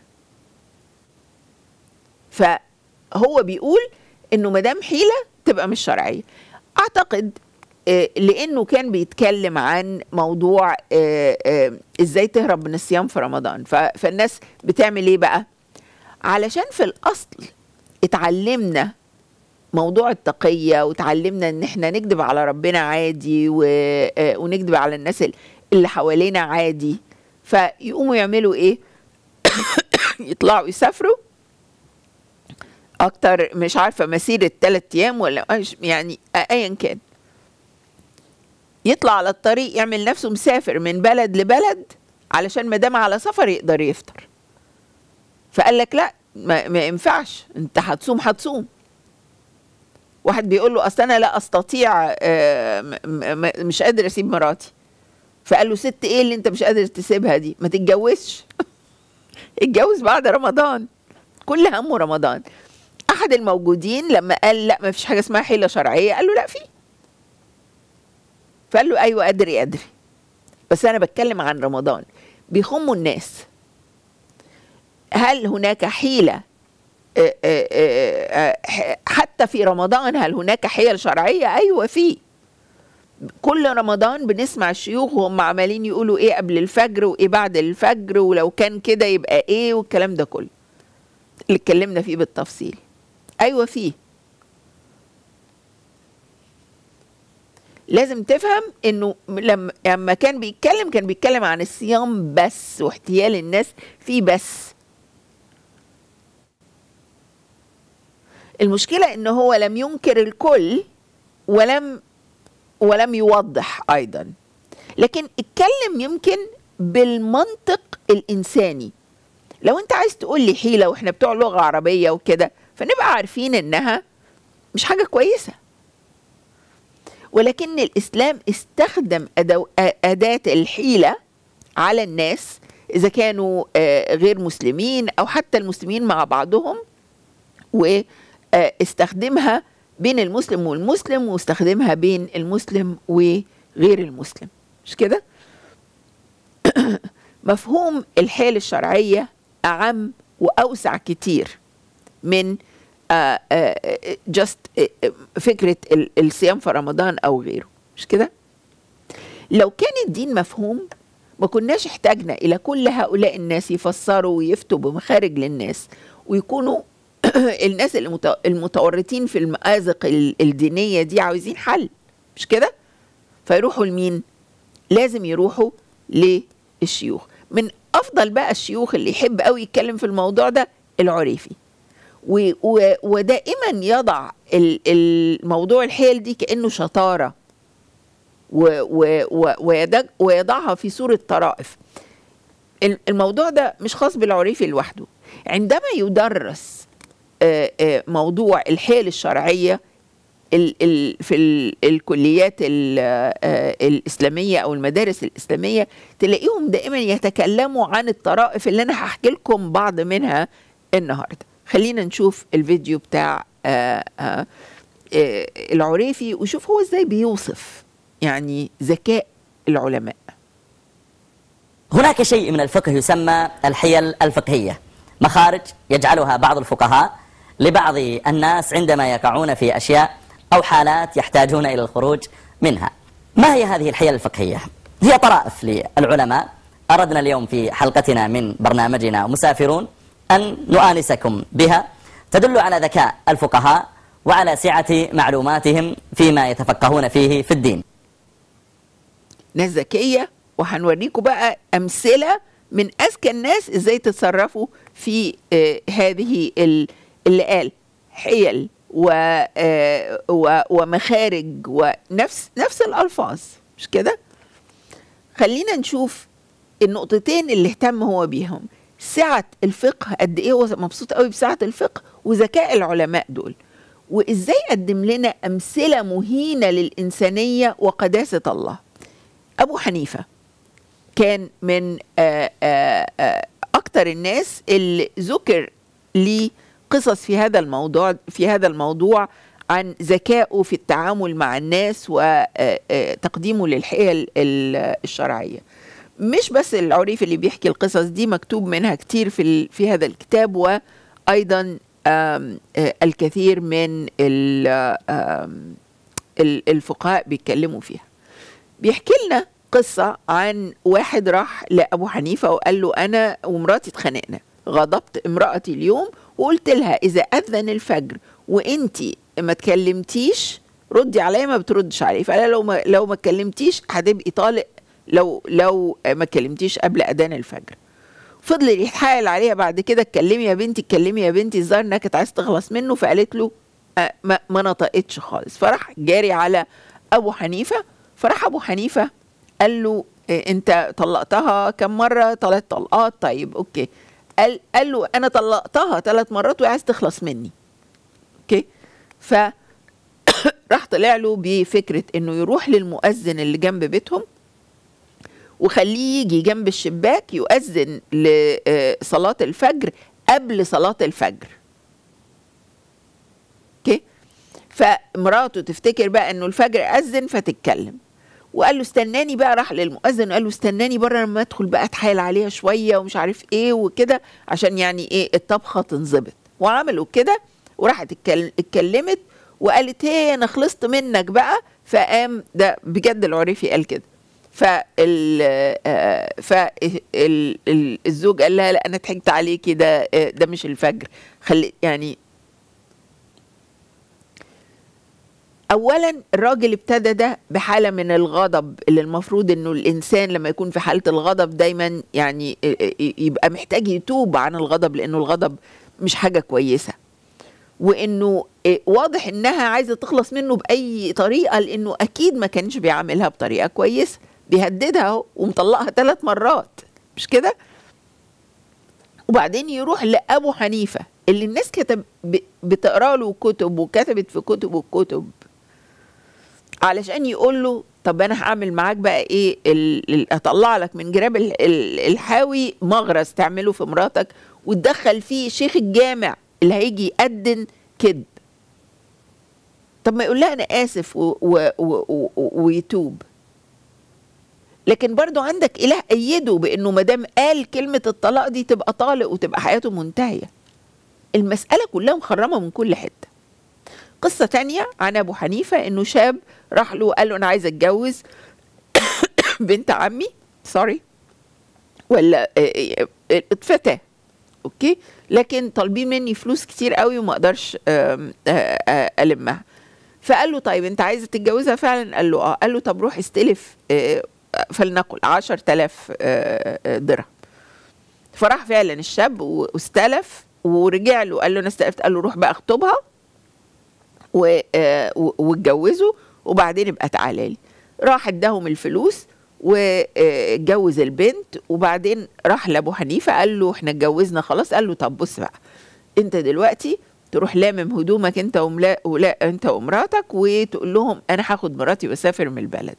فهو بيقول انه مدام حيلة تبقى مش شرعية. اعتقد لانه كان بيتكلم عن موضوع ازاي تهرب من الصيام في رمضان، فالناس بتعمل ايه بقى؟ علشان في الاصل اتعلمنا موضوع التقية، وتعلمنا ان احنا نكذب على ربنا عادي ونكذب على الناس اللي حوالينا عادي، فيقوموا يعملوا ايه؟ يطلعوا يسافروا اكتر، مش عارفة مسيرة 3 أيام ولا يعني ايا كان، يطلع على الطريق يعمل نفسه مسافر من بلد لبلد علشان ما دام على سفر يقدر يفطر. فقال لك لا ما ينفعش، انت هتصوم. واحد بيقول له اصل انا لا استطيع، مش قادر اسيب مراتي. فقال له ست ايه اللي انت مش قادر تسيبها دي؟ ما تتجوزش. اتجوز بعد رمضان، كل همه رمضان. احد الموجودين لما قال لا ما فيش حاجه اسمها حيله شرعيه، قال له لا في. فقال له ايوه ادري بس انا بتكلم عن رمضان، بيخموا الناس. هل هناك حيله حتى في رمضان؟ هل هناك حيل شرعيه؟ ايوه في. كل رمضان بنسمع الشيوخ وهم عمالين يقولوا ايه قبل الفجر وايه بعد الفجر، ولو كان كده يبقى ايه، والكلام ده كله اللي اتكلمنا فيه بالتفصيل. ايوه فيه. لازم تفهم انه لما كان بيتكلم عن الصيام بس واحتيال الناس فيه بس. المشكلة انه هو لم ينكر الكل ولم يوضح ايضا، لكن اتكلم يمكن بالمنطق الانساني. لو انت عايز تقول لي حيلة واحنا بتوع لغة عربية وكده، فنبقى عارفين انها مش حاجة كويسة، ولكن الاسلام استخدم اداة الحيلة على الناس اذا كانوا غير مسلمين او حتى المسلمين مع بعضهم، واستخدمها بين المسلم والمسلم، واستخدمها بين المسلم وغير المسلم. مش كده؟ مفهوم الحيل الشرعية أعم وأوسع كتير من فكرة الصيام في رمضان أو غيره. مش كده؟ لو كان الدين مفهوم ما كناش احتاجنا إلى كل هؤلاء الناس يفسروا ويفتوا بمخارج للناس، ويكونوا الناس المتورطين في المآزق الدينية دي عاوزين حل. مش كده؟ فيروحوا لمين؟ لازم يروحوا للشيوخ. من أفضل بقى الشيوخ اللي يحب قوي يتكلم في الموضوع ده العريفي، ودائما يضع الموضوع الحيل دي كأنه شطارة، ويضعها في صورة طرائف. الموضوع ده مش خاص بالعريفي لوحده. عندما يدرس موضوع الحيل الشرعية في الكليات الإسلامية أو المدارس الإسلامية، تلاقيهم دائما يتكلموا عن الطرائف اللي أنا هحكي لكم بعض منها النهارده. خلينا نشوف الفيديو بتاع العريفي وشوف هو ازاي بيوصف يعني ذكاء العلماء. هناك شيء من الفقه يسمى الحيل الفقهية، مخارج يجعلها بعض الفقهاء لبعض الناس عندما يقعون في أشياء أو حالات يحتاجون إلى الخروج منها. ما هي هذه الحيل الفقهية؟ هي طرائف للعلماء أردنا اليوم في حلقتنا من برنامجنا مسافرون أن نؤانسكم بها، تدل على ذكاء الفقهاء وعلى سعة معلوماتهم فيما يتفقهون فيه في الدين. ناس ذكية، وهنوريكم بقى أمثلة من أذكى الناس إزاي تتصرفوا في هذه اللي قال حيل ومخارج ونفس الألفاظ، مش كده؟ خلينا نشوف النقطتين اللي اهتم هو بيهم، سعة الفقه قد ايه هو مبسوط قوي بسعة الفقه وذكاء العلماء دول، وازاي قدم لنا أمثلة مهينة للإنسانية وقداسة الله. أبو حنيفة كان من أكتر الناس اللي ذكر لي قصص في هذا الموضوع عن ذكائه في التعامل مع الناس وتقديمه للحيل الشرعية. مش بس العريف اللي بيحكي القصص دي، مكتوب منها كتير في هذا الكتاب، وأيضا الكثير من الفقهاء بيتكلموا فيها. بيحكي لنا قصة عن واحد راح لأبو حنيفة وقال له أنا ومراتي اتخانقنا، غضبت امرأتي اليوم وقلت لها إذا أذن الفجر وإنتي ما تكلمتيش ردي عليا، ما بتردش علي، فقال لو ما تكلمتيش هتبقي طالق لو ما تكلمتيش قبل أذان الفجر. فضل يتحايل عليها بعد كده، اتكلمي يا بنتي اتكلمي يا بنتي، الظاهر انها كانت عايزه تخلص منه، فقالت له ما نطقتش خالص. فراح جاري على ابو حنيفه، فراح ابو حنيفه قال له انت طلقتها كم مره؟ 3 طلقات. طيب اوكي. قال له انا طلقتها 3 مرات وعايز تخلص مني. اوكي. ف راح طلع له بفكره انه يروح للمؤذن اللي جنب بيتهم وخليه يجي جنب الشباك يؤذن لصلاة الفجر قبل صلاة الفجر. اوكي. فمراته تفتكر بقى انه الفجر أذن فتتكلم، وقال له استناني بقى. راح للمؤذن وقال له استناني بره لما ادخل بقى اتحايل عليها شوية ومش عارف ايه وكده، عشان يعني ايه الطبخة تنظبط. وعملوا كده وراحت اتكلمت وقالت هي انا خلصت منك بقى. فقام ده بجد العريفي قال كده. فالزوج قال لها لا انا ضحكت عليكي، ده مش الفجر. يعني اولا الراجل ابتدى ده بحاله من الغضب، اللي المفروض انه الانسان لما يكون في حاله الغضب دايما يعني يبقى محتاج يتوب عن الغضب، لانه الغضب مش حاجه كويسه، وانه واضح انها عايزه تخلص منه باي طريقه، لانه اكيد ما كانش بيعاملها بطريقه كويسه، بيهددها ومطلقها 3 مرات، مش كده؟ وبعدين يروح لأبو حنيفة اللي الناس بتقرأ له كتب وكتبت في كتب علشان يقول له طب أنا هعمل معاك بقى إيه، أطلع لك من جراب الحاوي مغرز تعمله في مراتك وتدخل فيه شيخ الجامع اللي هيجي يأذن كذب. طب ما يقول لها أنا آسف ويتوب. لكن برضو عندك إله أيده بأنه مدام قال كلمة الطلاق دي تبقى طالق وتبقى حياته منتهية. المسألة كلها مخرمة من كل حتة. قصة تانية عن أبو حنيفة أنه شاب راح له قال له أنا عايز أتجوز بنت عمي ولا اتفتاه، أوكي، لكن طالبين مني فلوس كتير قوي وما أقدرش ألمها. فقال له طيب أنت عايز تتجوزها فعلا؟ قال له آه. قال له طب روح استلف فلنقل 10,000 درهم. فراح فعلا الشاب واستلف ورجع له قال له انا استلفت. قال له روح بقى اخطبها واتجوزوا وبعدين ابقى تعالى لي. راح اداهم الفلوس واتجوز البنت، وبعدين راح لابو حنيفه قال له احنا اتجوزنا خلاص. قال له طب بص بقى، انت دلوقتي تروح لامم هدومك انت انت ومراتك وتقول لهم انا هاخد مراتي واسافر من البلد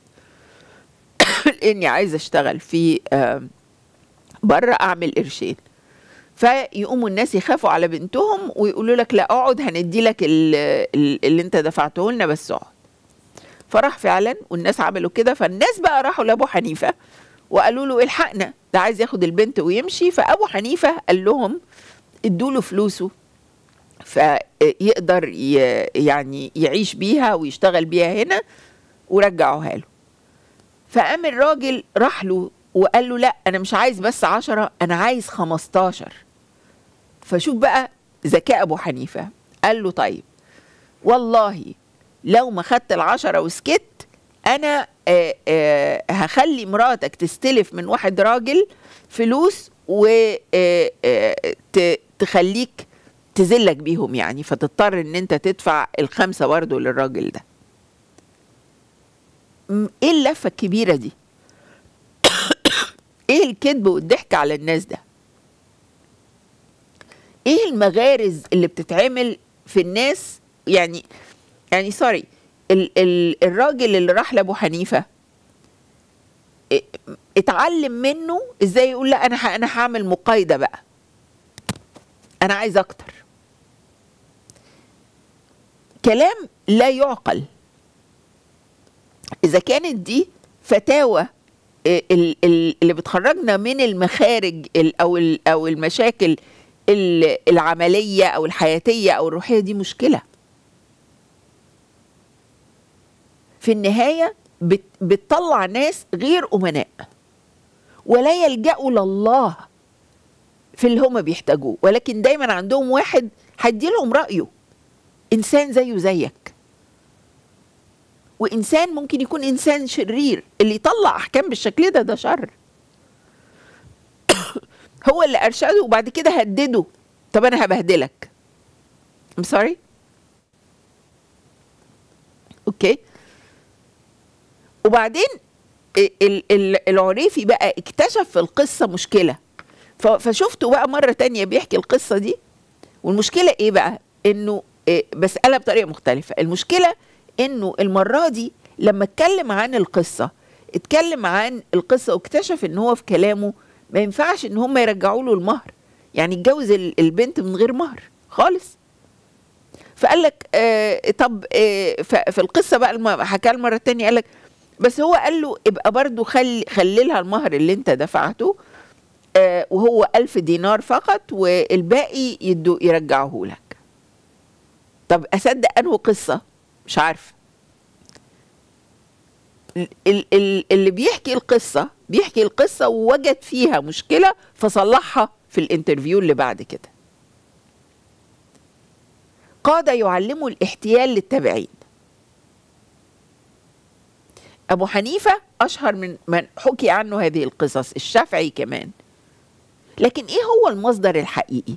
لاني عايزه اشتغل في بره اعمل قرشين. فيقوموا الناس يخافوا على بنتهم ويقولوا لك لا اقعد، هندي لك اللي انت دفعته لنا بس اقعد. فراح فعلا والناس عملوا كده. فالناس بقى راحوا لابو حنيفه وقالوا له الحقنا، ده عايز ياخد البنت ويمشي. فابو حنيفه قال لهم ادوا له فلوسه فيقدر يعني يعيش بيها ويشتغل بيها هنا، ورجعوها له. فقام الراجل راح له وقال له لا انا مش عايز بس 10، انا عايز 15. فشوف بقى ذكاء ابو حنيفه، قال له طيب والله لو ما خدت 10 وسكت انا هخلي مراتك تستلف من واحد راجل فلوس وتخليك تزلك بيهم يعني، فتضطر ان انت تدفع ال5 برضه للراجل ده. ايه اللفه الكبيره دي؟ ايه الكذب والضحك على الناس ده؟ ايه المغارز اللي بتتعمل في الناس؟ يعني سوري، الراجل اللي راح لابو حنيفه اتعلم منه ازاي يقول لا انا هعمل مقايضه بقى، انا عايز اكتر. كلام لا يعقل. اذا كانت دي فتاوى اللي بتخرجنا من المخارج او المشاكل العمليه او الحياتيه او الروحيه، دي مشكله. في النهايه بتطلع ناس غير امناء ولا يلجأوا لله في اللي هم بيحتاجوه، ولكن دايما عندهم واحد هيدي لهم رأيه، انسان زيه زيك، وانسان ممكن يكون انسان شرير. اللي يطلع احكام بالشكل ده شر. هو اللي ارشده وبعد كده هدده، طب انا هبهدلك. I'm sorry. اوكي. وبعدين العريفي بقى اكتشف في القصة مشكلة، فشفته بقى مرة تانية بيحكي القصة دي. والمشكلة ايه بقى؟ انه بس قالها بطريقة مختلفة. المشكلة انه المرة دي لما اتكلم عن القصة واكتشف ان هو في كلامه ما ينفعش ان هم يرجعوا له المهر، يعني اتجوز البنت من غير مهر خالص. فقال لك طب في القصة بقى حكى المرة التانية قال لك بس هو قال له ابقى برضو خلي لها المهر اللي انت دفعته وهو 1000 دينار فقط، والباقي يرجعه لك. طب أصدق أنه قصة؟ مش عارف. اللي بيحكي القصة ووجد فيها مشكلة فصلحها في الانترفيو اللي بعد كده. قادة يعلموا الاحتيال للتابعين. أبو حنيفة أشهر من حكي عنه هذه القصص، الشافعي كمان. لكن إيه هو المصدر الحقيقي؟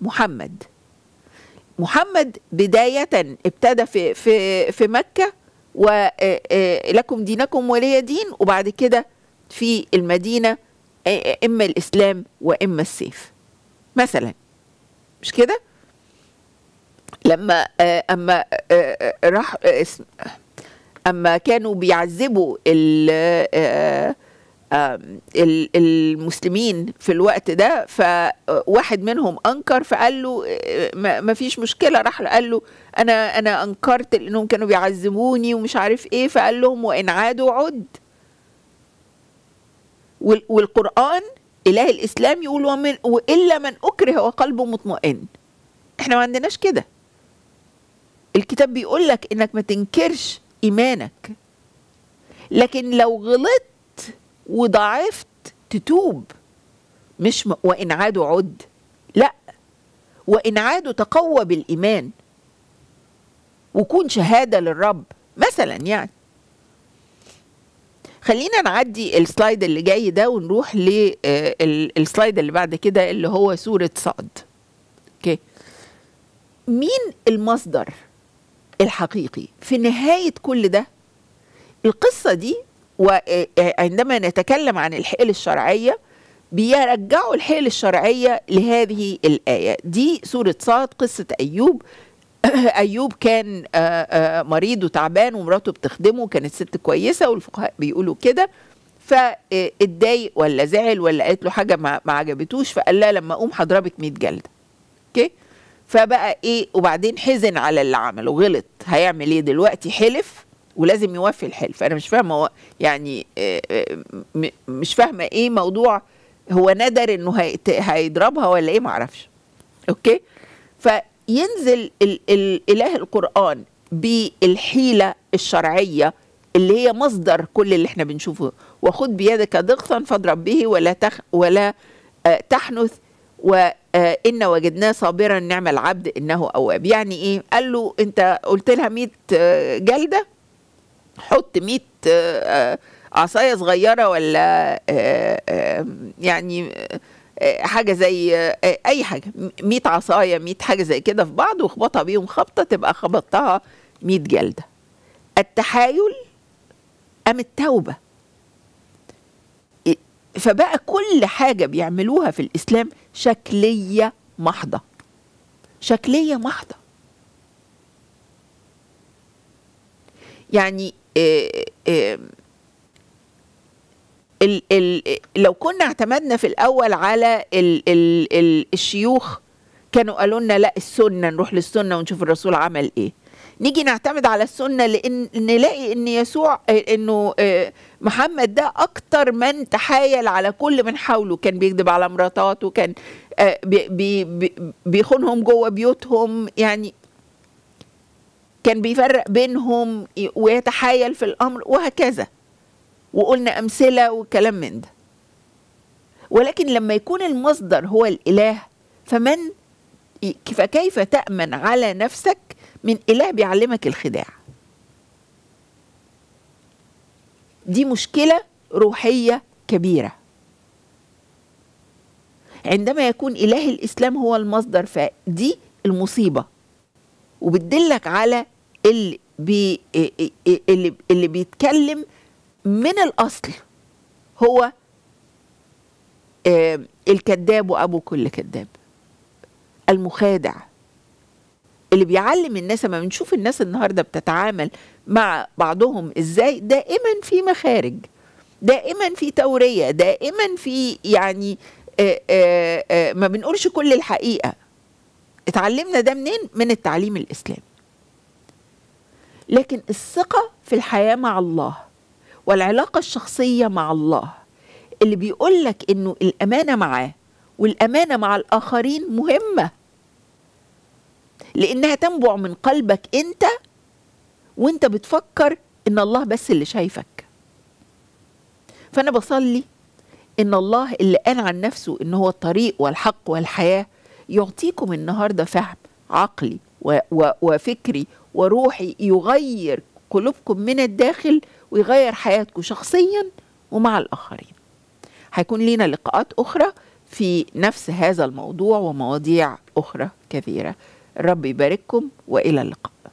محمد بداية ابتدى في مكة ولكم دينكم ولي دين، وبعد كده في المدينة إما الإسلام وإما السيف مثلا، مش كده؟ لما أما كانوا بيعذبوا المسلمين في الوقت ده، فواحد منهم أنكر فقال له ما فيش مشكلة. راح قال له أنا أنكرت لأنهم كانوا بيعذبوني ومش عارف إيه. فقال لهم وإن عادوا عد. والقرآن إله الإسلام يقول وإلا من أكره وقلبه مطمئن. إحنا ما عندناش كده. الكتاب بيقول لك إنك ما تنكرش إيمانك، لكن لو غلطت وضعفت تتوب. مش وإن عادوا عد، لا، وإن عادوا تقوى بالإيمان وكون شهادة للرب مثلا. يعني خلينا نعدي السلايد اللي جاي ده ونروح للسلايد اللي بعد كده اللي هو سورة صاد. اوكي، مين المصدر الحقيقي في نهاية كل ده؟ القصة دي، وعندما نتكلم عن الحيل الشرعية بيرجعوا الحيل الشرعية لهذه الآية دي، سورة صاد، قصة أيوب. أيوب كان مريض وتعبان ومراته بتخدمه، كانت ست كويسة والفقهاء بيقولوا كده. فاتضايق ولا زعل ولا قالت له حاجه ما عجبتوش، فقال لها لما اقوم هضربك 100 جلده. اوكي، فبقى ايه، وبعدين حزن على اللي عمله، غلط، هيعمل ايه دلوقتي؟ حلف ولازم يوفي الحلف. انا مش فاهمه يعني مش فاهمه ايه موضوع، هو ندر انه هيضربها ولا ايه، معرفش. اوكي، فينزل الاله القرآن بالحيلة الشرعية اللي هي مصدر كل اللي احنا بنشوفه، وخذ بيدك ضغطا فاضرب به ولا تحنث وإن وجدناه صابرا نعم العبد إنه أواب. يعني إيه؟ قال له أنت قلت لها 100 جلدة، حط 100 عصاية صغيرة ولا يعني حاجة زي أي حاجة، 100 عصاية 100 حاجة زي كده في بعض، واخبطها بيهم خبطة تبقى خبطتها 100 جلدة. التحايل أم التوبة. فبقى كل حاجة بيعملوها في الإسلام شكلية محضة، شكلية محضة. يعني لو كنا اعتمدنا في الأول على الشيوخ، كانوا قالوا لنا لا السنة، نروح للسنة ونشوف الرسول عمل ايه. نيجي نعتمد على السنة لأن نلاقي ان يسوع، انه محمد ده اكتر من تحايل على كل من حوله، كان بيكذب على مراتاته، كان بيخونهم جوه بيوتهم، يعني كان بيفرق بينهم ويتحايل في الأمر وهكذا، وقلنا أمثلة وكلام من ده. ولكن لما يكون المصدر هو الإله، فكيف تأمن على نفسك من إله بيعلمك الخداع؟ دي مشكلة روحية كبيرة. عندما يكون إله الإسلام هو المصدر، فدي المصيبة، وبتدلك على اللي بيتكلم من الأصل هو الكذاب وأبو كل كذاب، المخادع، اللي بيعلم الناس. ما بنشوف الناس النهاردة بتتعامل مع بعضهم ازاي، دائما في مخارج، دائما في تورية، دائما في يعني ما بنقولش كل الحقيقة. اتعلمنا ده منين؟ من التعليم الإسلامي. لكن الثقة في الحياة مع الله والعلاقة الشخصية مع الله، اللي بيقولك انه الأمانة معاه والأمانة مع الآخرين مهمة، لأنها تنبع من قلبك أنت، وأنت بتفكر إن الله بس اللي شايفك. فأنا بصلي إن الله اللي قال عن نفسه إن هو الطريق والحق والحياة يعطيكم النهاردة فهم عقلي وفكري وروحي، يغير قلوبكم من الداخل ويغير حياتكم شخصيا ومع الآخرين. هيكون لنا لقاءات أخرى في نفس هذا الموضوع ومواضيع أخرى كثيرة. الرب يبارككم وإلى اللقاء.